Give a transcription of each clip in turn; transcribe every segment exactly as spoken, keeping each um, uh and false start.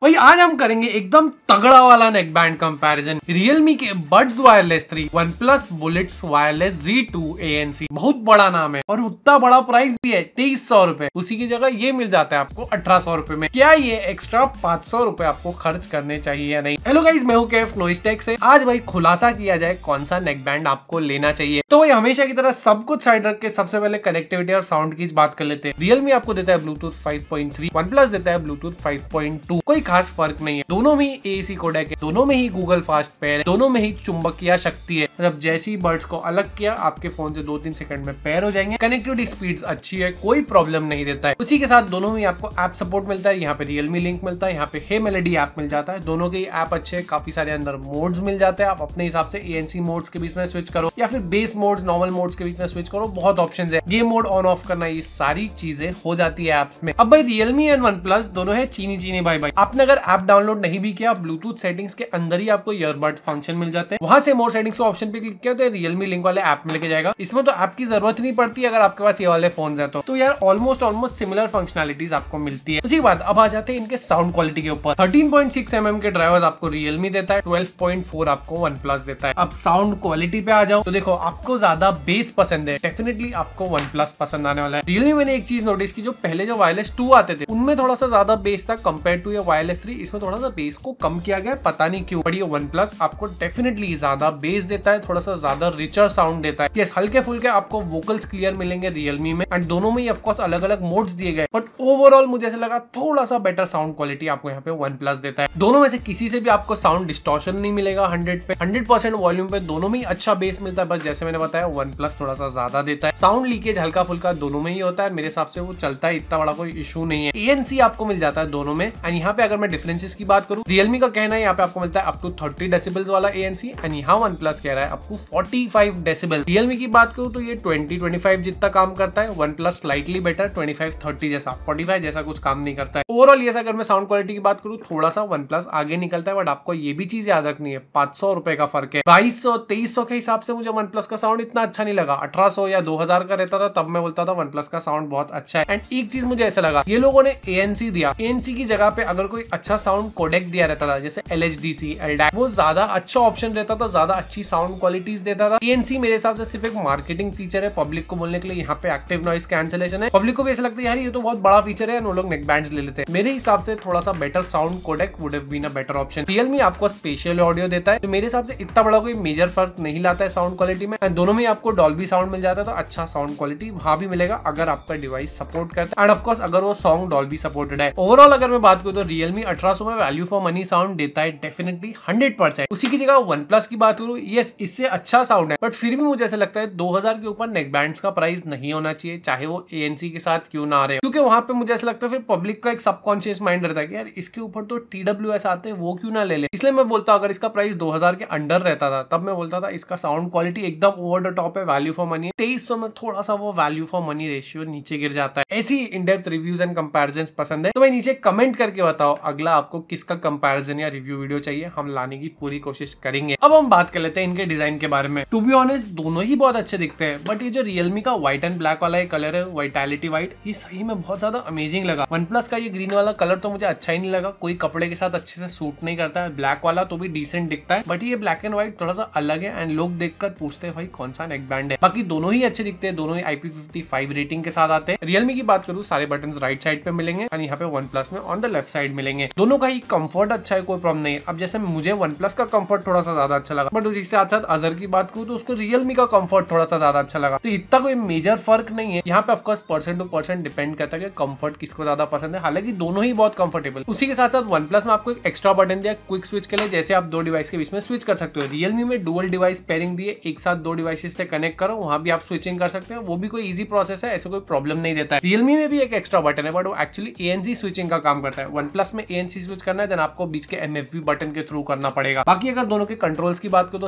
भाई आज हम करेंगे एकदम तगड़ा वाला नेक बैंड कंपैरिजन रियलमी के buds wireless three, OnePlus Bullets wireless Z two A N C। बहुत बड़ा नाम है और उतना बड़ा प्राइस भी है तेईस सौ रुपए। उसी की जगह ये मिल जाता है आपको अठारह सौ रुपए में। क्या ये एक्स्ट्रा पाँच सौ रुपए आपको खर्च करने चाहिए या नहीं? हेलो गाइस, मैं हूं कैफ नॉइसटेक से। आज भाई खुलासा किया जाए कौन सा नेक बैंड आपको लेना चाहिए। तो भाई हमेशा की तरह सब कुछ साइड रख के सबसे पहले कनेक्टिविटी और साउंड की बात कर लेते हैं। रियलमी आपको देता है Bluetooth five point three, OnePlus देता है ब्लूटूथ फाइव पॉइंट टू। कोई खास फर्क नहीं है, दोनों में ही A C कोडेक है, दोनों में ही गूगल फास्ट पेयर है, दोनों में ही चुंबकीय शक्ति है। मतलब जैसे ही बर्ड्स को अलग किया आपके फोन से दो तीन सेकंड में पेयर हो जाएंगे। कनेक्टिविटी स्पीड अच्छी है, कोई प्रॉब्लम नहीं देता है। उसी के साथ दोनों में आपको ऐप सपोर्ट मिलता है। यहाँ पे रियलमी लिंक मिलता है, यहाँ पे हे मेलोडी ऐप मिल जाता है। दोनों के ऐप अच्छे हैं, काफी सारे अंदर मोड्स मिल जाते हैं। आप अपने हिसाब से A N C मोड्स के बीच में स्विच करो या फिर बेस मोड्स नॉर्मल मोड्स के बीच में स्विच करो, बहुत ऑप्शन है। गेम मोड ऑन ऑफ करना, ये सारी चीजें हो जाती है ऐप्स में। अब भाई रियलमी एंड OnePlus दोनों है चीनी चीनी भाई भाई। आपने अगर ऐप डाउनलोड नहीं भी किया, ब्लूटूथ सेटिंग्स के अंदर ही आपको ईयरबड फंक्शन मिल जाते हैं। वहां से मोर सेटिंग्स को ऑप्शन पे क्लिक किया तो रियलमी लिंक वाले ऐप में लेके जाएगा। इसमें तो ऐप की जरूरत नहीं पड़ती अगर आपके पास ये वाले फोन है तो, तो यार ऑलमोस्ट ऑलमोस्ट सिमिलर फंक्शनलिटीज आपको मिलती है। उसी के बाद अब आ जाते हैं इनके साउंड क्वालिटी के ऊपर। Thirteen point six M M के ड्राइवर्स आपको रियलमी देता है, ट्वेल्व पॉइंट फोर आपको OnePlus देता है। अब साउंड क्वालिटी पे आ जाओ तो देखो, आपको ज्यादा बेस पसंद है, डेफिनेटली आपको OnePlus पसंद आने वाला है। रियलमी मैंने एक चीज नोटिस की, जो पहले जो वायरलेस टू आते थे उनमें थोड़ा सा ज्यादा बेस था कंपेयर टू ये वायरलेस थ्री। इसमें थोड़ा सा बेस को कम किया गया, पता नहीं क्यों। बट ये OnePlus आपको डेफिनेटली ज्यादा बेस देता है, थोड़ा सा ज्यादा रिचर साउंड देता है। यस, हल्के फुल्के आपको वोकल्स क्लियर मिलेंगे रियलमी में, एंड दोनों में ऑफ कोर्स अलग अलग मोड्स दिए गए। बट ओवरऑल मुझे ऐसा लगा थोड़ा सा बेटर साउंड क्वालिटी आपको यहाँ पे OnePlus देता है। दोनों में से किसी से भी आपको साउंड डिस्टॉर्शन नहीं मिलेगा। हंड्रेड पे हंड्रेड परसेंट वॉल्यूम पे दोनों में ही अच्छा बेस मिलता है। बस जैसे मैंने बताया OnePlus थोड़ा सा ज्यादा देता है। साउंड लीकेज हल्का फुल्का दोनों में ही होता है, मेरे हिसाब से वो चलता है, इतना बड़ा कोई इशू नहीं है। A N C आपको मिल जाता है दोनों में। एंड यहाँ पे अगर मैं डिफरेंसेस की बात करूँ, रियलमी का कहना है यहाँ पे आपको मिलता है अप टू थर्टी डेसिबल्स वाला A N C, एंड यहाँ OnePlus कह रहा है up to forty five decibel. Realme की बात करूँ तो ये ट्वेंटी ट्वेंटी फाइव जितना काम करता है, OnePlus slightly better twenty five thirty जैसा, फोर्टी फाइव जैसा कुछ काम नहीं करता है। ओवरऑल ये अगर मैं साउंड क्वालिटी की बात करूँ थोड़ा सा OnePlus आगे निकलता है। बट आपको ये भी चीज याद रखनी है, पांच सौ रुपए का फर्क है। बाईस सौ तेईस सौ के हिसाब से मुझे OnePlus का साउंड इतना अच्छा नहीं लगा। अठारह सौ या दो हजार का रहता था तब मैं बोलता था OnePlus का साउंड बहुत अच्छा है। एंड एक चीज मुझे ऐसा लगा, ये लोगों ने A N C दिया, A N C की जगह पे अगर कोई अच्छा साउंड कोडेक दिया रहता था जैसे L H D C, L D A C, वो ज्यादा अच्छा ऑप्शन रहता था, ज्यादा अच्छी साउंड क्वालिटीज देता था। A N C मेरे हिसाब से सिर्फ एक मार्केटिंग फीचर है पब्लिक को बोलने के लिए। यहाँ पे एक्टिव नॉइस कैंसिलेशन है, पब्लिक को भी ऐसा लगता है यार ये तो बहुत बड़ा फीचर है, वो लोग नेक बैंड्स ले लेते हैं। मेरे हिसाब से थोड़ा सा better sound codec would have been a better option. Realme आपको स्पेशल ऑडियो देता है, तो मेरे हिसाब से इतना बड़ा कोई मेजर फर्क नहीं लाता है साउंड क्वालिटी में। एंड दोनों में आपको डॉल्बी साउंड मिल जाता है, तो अच्छा साउंड क्वालिटी वहां भी मिलेगा अगर आपका डिवाइस सपोर्ट करता है। एंड ऑफ कोर्स अगर वो सॉन्ग डॉल्बी सपोर्टेड है। ओवरऑल अगर मैं बात करूं तो रियलमी अठारह सौ में वैल्यू फॉर मनी साउंड देता है डेफिनेटली हंड्रेड परसेंट। उसी की जगह OnePlus की बात करूं, यस इससे अच्छा साउंड है, बट फिर भी मुझे ऐसा लगता है दो हजार के ऊपर नेक बैंड्स का प्राइस नहीं होना चाहिए, चाहे वो A N C के साथ क्यों ना आ रहे हो। क्योंकि वहां पे मुझे ऐसा लगता है फिर पब्लिक का एक सबकॉन्शियस माइंड रहता है कि यार इसके ऊपर तो T W S आते हैं, वो क्यों ना ले ले। इसलिए मैं बोलता अगर इसका प्राइस दो हजार के अंडर रहता था तब मैं बोलता था इसका साउंड क्वालिटी एकदम ओवर द टॉप है, वैल्यू फॉर मनी है। तेईस सौ में थोड़ा सा वो वैल्यू फॉर मनी रेशियो नीचे गिर जाता है। ऐसी in depth reviews and comparisons पसंद है तो भाई नीचे कमेंट करके बताओ अगला आपको किसका कंपैरिजन या रिव्यू वीडियो चाहिए, हम लाने की पूरी कोशिश करेंगे। अब हम बात कर लेते हैं इनके डिजाइन के बारे में। टू बी ऑनेस्ट दोनों ही बहुत अच्छे दिखते हैं, बट ये जो रियलमी का व्हाइट एंड ब्लैक वाला कलर है, वाइटैलिटी व्हाइट, ये सही में बहुत ज्यादा अमेजिंग लगा। OnePlus का ये ग्रीन वाला कलर तो मुझे अच्छा ही नहीं लगा, कोई कपड़े के साथ अच्छे से सूट नहीं करता है। ब्लैक वाला तो भी डिसेंट दिखता है, बट ये ब्लैक एंड व्हाइट थोड़ा सा अलग है एंड लोग देखकर पूछते हैं भाई कौन सा नेक बैंड है। बाकी दोनों ही अच्छे दिखते हैं, दोनों ही I P fifty five rating के साथ आते हैं। रियलमी की बात करूँ सारे बटन राइट साइड पे मिलेंगे और यहाँ पे OnePlus में ऑन द लेफ्ट साइड मिलेंगे। दोनों का ही कंफर्ट अच्छा है, कोई प्रॉब्लम नहीं है। अब जैसे मुझे OnePlus का कंफर्ट थोड़ा सा ज्यादा अच्छा लगा, बट उसी साथ साथ अजर की बात करूँ तो उसको रियलमी का कंफर्ट थोड़ा सा ज्यादा अच्छा लगा। तो इतना कोई मेजर फर्क नहीं है। यहाँ पे of course percent two percent depend करता है कि कंफर्ट किसको ज्यादा पसंद है, हालांकि दोनों ही बहुत कंफर्टेबल। उसी के साथ साथ OnePlus में आपको एक एक्स्ट्रा बटन दिया क्विक स्विच के लिए, जैसे आप दो डिवाइस के बीच में स्विच कर सकते हो। रियलमी में डुअल डिवाइस पेयरिंग दिए, एक साथ दो डिवाइसेस से कनेक्ट करो, वहां भी आप स्विचिंग कर सकते हो, वो भी कोई इजी प्रोसेस है, ऐसा कोई प्रॉब्लम नहीं देता है। रियलमी में भी एक एक्स्ट्रा बटन है, बट वो actually A N C switching का काम करता है। OnePlus में A N C स्विच करना है देन आपको बीच के M F B बटन के थ्रू करना पड़ेगा। बाकी अगर दोनों के कंट्रोल्स की बात करो तो सारी चीजें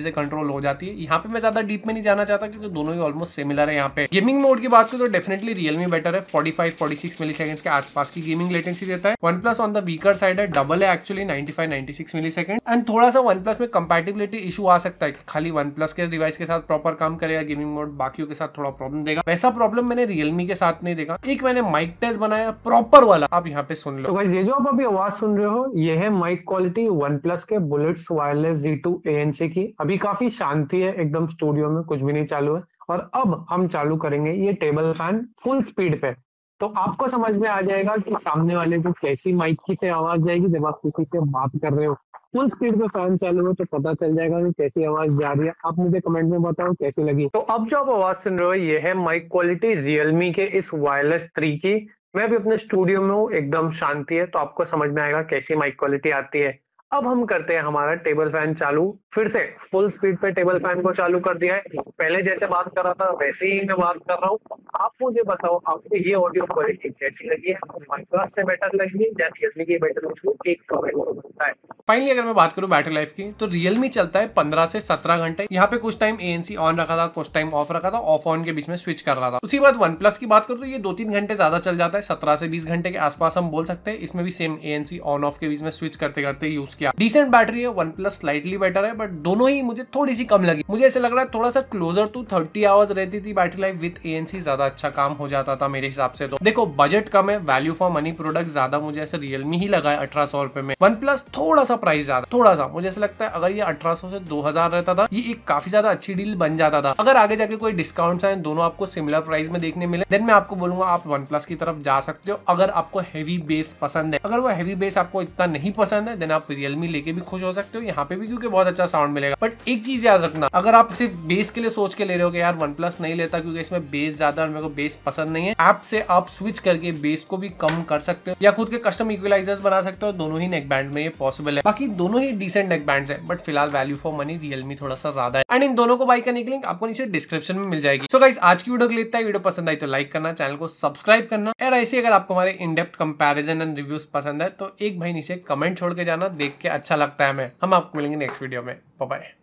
चीजें कंट्रोल हो जाती है। यहाँ पे मैं ज्यादा डीप में नहीं जाना चाहता क्योंकि दोनों ही ऑलमोस्ट सिमिलर है। यहाँ पे गेमिंग मोड की बात करूं तो डेफिनेटली रियलमी बेटर है, forty five forty six milliseconds के आसपास की गेमिंग लेटेंसी देता है। OnePlus on the weaker side है, डबल है actually ninety five ninety six milliseconds. And थोड़ा सा वन प्लस में कंपैटिबिलिटी इशू आ सकता है कि खाली वन प्लस के डिवाइस के साथ प्रॉपर काम करेगा गेमिंग मोड, बाकियों के साथ थोड़ा प्रॉब्लम देगा। वैसा प्रॉब्लम मैंने रियलमी के साथ नहीं देखा। एक मैंने माइक टेस्ट बनाया प्रॉपर वाला, आप यहाँ पे सुन लो। तो गाइस ये जो आप अभी आवाज सुन रहे हो ये है माइक क्वालिटी वन प्लस के bullets wireless Z two A N C की। अभी काफी शांति है एकदम, स्टूडियो में कुछ भी नहीं चालू है। और अब हम चालू करेंगे ये टेबल फैन फुल स्पीड पे, तो आपको समझ में आ जाएगा कि सामने वाले को कैसी माइक की से आवाज जाएगी जब आप किसी से बात कर रहे हो। फुल स्पीड पे फैन चालू है तो पता चल जाएगा कि कैसी आवाज जा रही है। आप मुझे कमेंट में बताओ कैसी लगी। तो अब जो आप आवाज सुन रहे हो ये है माइक क्वालिटी रियलमी के इस वायरलेस थ्री की। मैं भी अपने स्टूडियो में हूँ, एकदम शांति है, तो आपको समझ में आएगा कैसी माइक क्वालिटी आती है। अब हम करते हैं हमारा टेबल फैन चालू। फिर से फुल स्पीड पे टेबल फैन को चालू कर दिया है। पहले जैसे बात कर रहा था वैसे ही मैं बात कर रहा हूँ। आप मुझे बताओ आपको ये ऑडियो क्वालिटी कैसी लगी है? माइक्रोस से बेटर लगी है या रियलमी की बेटर लगी? एक कमेंट बनता है। फाइनली अगर मैं बात करूं बैटरी लाइफ की तो रियलमी चलता है पंद्रह से सत्रह घंटे। यहाँ पे कुछ टाइम एएनसी ऑन रखा था, कुछ टाइम ऑफ रखा था, ऑफ ऑन के बीच में स्विच कर रहा था। उसी बाद वन प्लस की बात करूं तो ये दो तीन घंटे ज्यादा चल जाता है, सत्रह से बीस घंटे के आसपास हम बोल सकते हैं। इसमें भी सेम एएनसी ऑन ऑफ के बीच में स्विच करते करते यूज किया। डिसेंट बैटरी है, वन प्लस स्लाइटली बेटर है, बट दोनों ही मुझे थोड़ी सी कम लगी। मुझे ऐसा लग रहा है थोड़ा सा क्लोजर टू थर्टी आवर्स रहती थी बैटरी लाइफ विद एएनसी, ज्यादा अच्छा काम हो जाता था मेरे हिसाब से। तो देखो बजट कम है, वैल्यू फॉर मनी प्रोडक्ट ज्यादा मुझे ऐसे रियलमी ही लगा है अठारह सौ रुपए में। वन प्लस थोड़ा सा प्राइस ज्यादा, थोड़ा सा मुझे ऐसा लगता है अगर ये अठारह सौ से दो हजार रहता था ये एक काफी ज्यादा अच्छी डील बन जाता था। अगर आगे जाके कोई डिस्काउंट्स आए, दोनों आपको सिमिलर प्राइस में देखने मिले, देन मैं आपको बोलूंगा आप वन प्लस की तरफ जा सकते हो अगर आपको हैवी बेस पसंद है। अगर वो हैवी बेस आपको इतना नहीं पसंद है देन आप रियलमी लेके भी खुश हो सकते हो यहाँ पे भी, क्योंकि बहुत अच्छा साउंड मिलेगा। बट एक चीज याद रखना, अगर आप सिर्फ बेस के लिए सोच के ले रहे हो कि यार वन प्लस नहीं लेता क्योंकि इसमें बेस ज्यादा और मेरे को बेस पसंद नहीं है, ऐप से आप स्विच करके बेस को भी कम कर सकते हो या खुद के कस्टम इक्वलाइजर्स बना सकते हो। दोनों ही नेक बैंड में ये पॉसिबल है। बाकी दोनों ही डिसेंट नेक बैंड्स है, बट फिलहाल वैल्यू फॉर मनी रियलमी थोड़ा सा ज्यादा है। एंड इन दोनों को बाय करने की लिंक आपको नीचे डिस्क्रिप्शन में मिल जाएगी। सो गाइस आज की वीडियो के लिए इतना ही। वीडियो पसंद आई तो लाइक करना, चैनल को सब्सक्राइब करना, और ऐसे अगर आपको हमारे in depth comparison and reviews पसंद है तो एक भाई नीचे कमेंट छोड़ के जाना, देख के अच्छा लगता है हमें। हम आपको मिलेंगे नेक्स्ट वीडियो में। Bye bye.